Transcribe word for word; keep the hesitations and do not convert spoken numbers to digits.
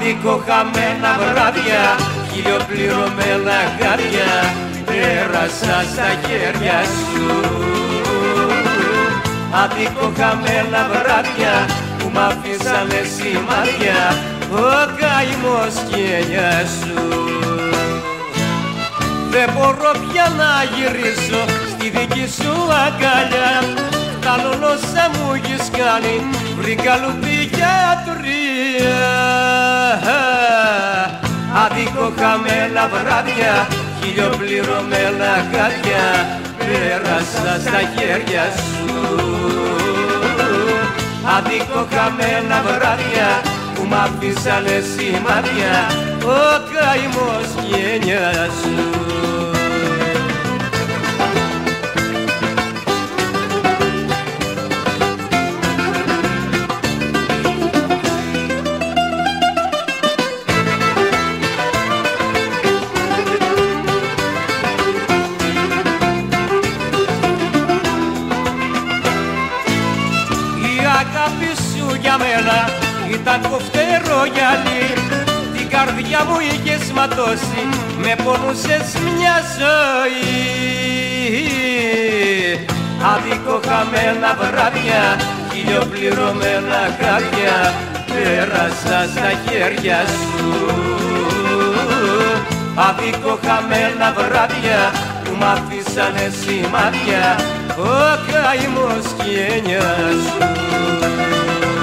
αδικοχαμένα βράδια, χιλιοπληρωμένα γάρια πέρασα στα χέρια σου. Αδικοχαμένα βράδια που μ' αφήσανε σημάδια, ο καημός γενιά σου. Δεν μπορώ πια να γυρίσω στη δική σου αγκαλιά, τα λολόσα μου έχεις κάνει, βρήκα λουπηγιατρία. Αδικοχαμένα βράδια, χιλιοπληρωμένα χάδια πέρασα στα χέρια σου. Αδικοχαμένα βράδια που μ' αφήσανε σημάδια, ο καημός γενιά σου. Η αγάπη σου για μένα ήταν κοφτερό γυαλί, την καρδιά μου είχες ματώσει, με πονούσες μια ζωή. Αδικοχαμένα βράδια, χιλιοπληρωμένα χάδια πέρασα στα χέρια σου. Αδικοχαμένα βράδια που μ' αφήσανε σημάδια, ο καημός γενιά σου.